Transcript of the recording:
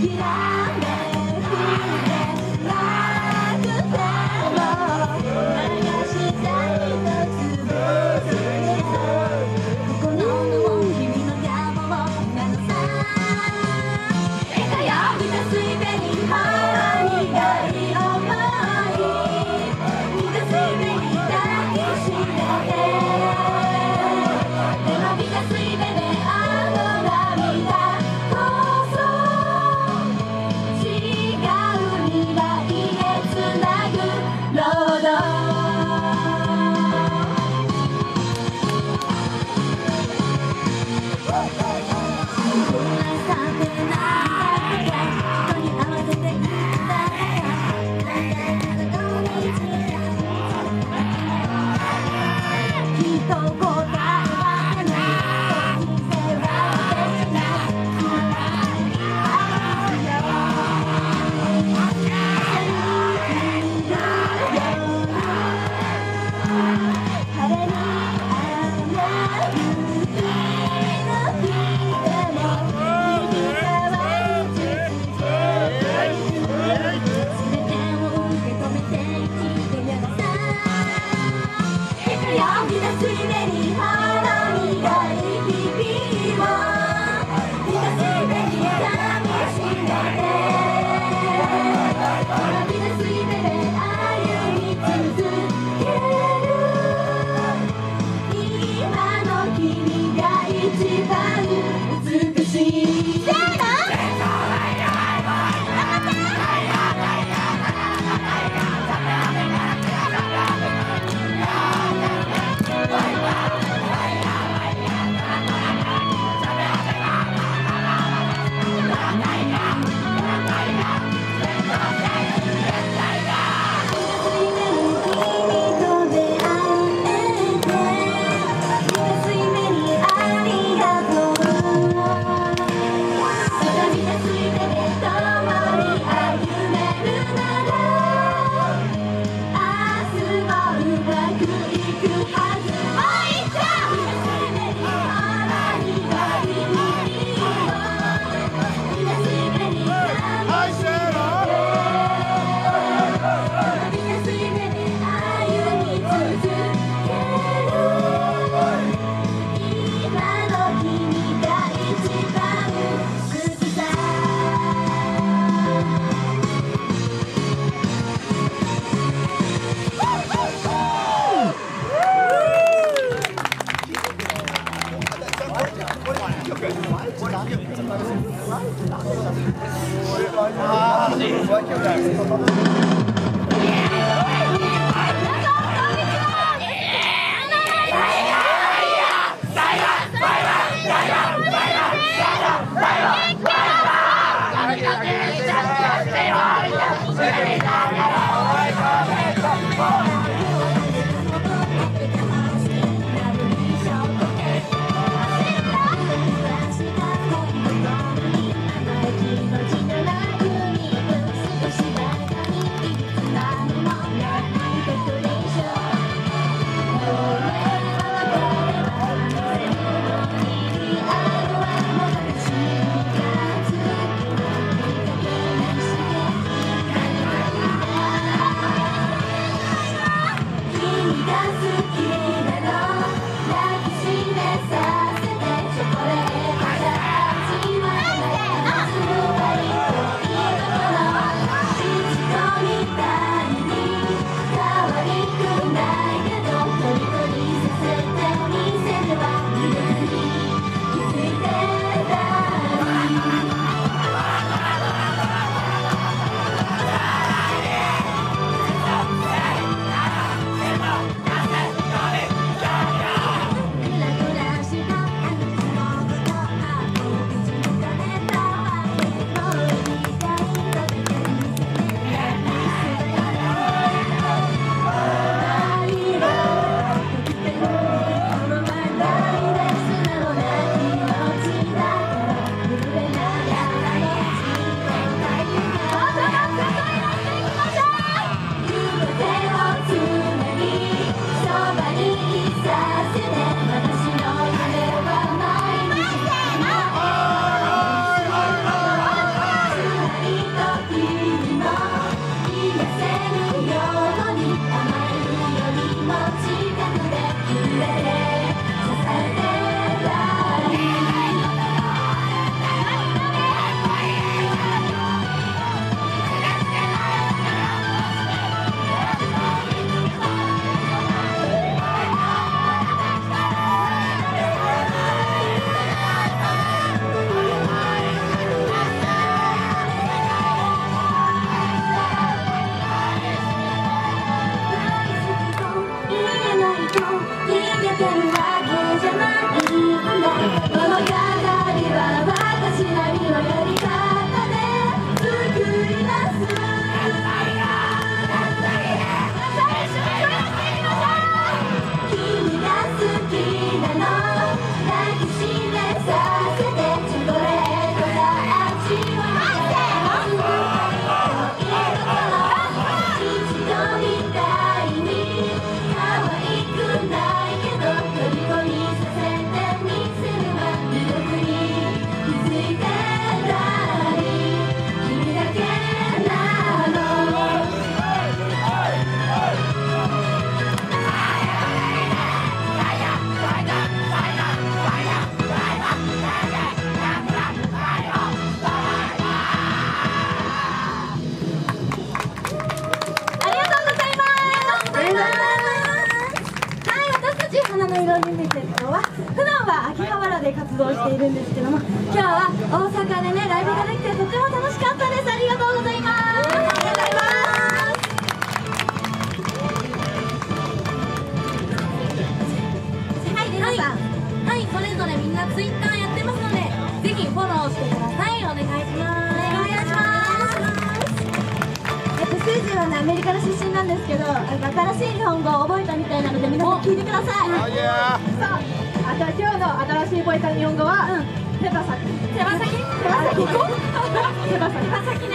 「 過ごしているんですけども、今日は大阪でねライブができてとても楽しかったです。ありがとうございます。ありがとうございます。はい、レナさん、はい、それぞれみんなツイッターやってますので、ぜひフォローしてください。お願いします。お願いします。スージーはね、アメリカの出身なんですけど、新しい日本語を覚えたみたいなので皆さん聞いてください。さあ、今日の新しい覚えた日本語は、手羽先。手羽先？手羽先？手羽先。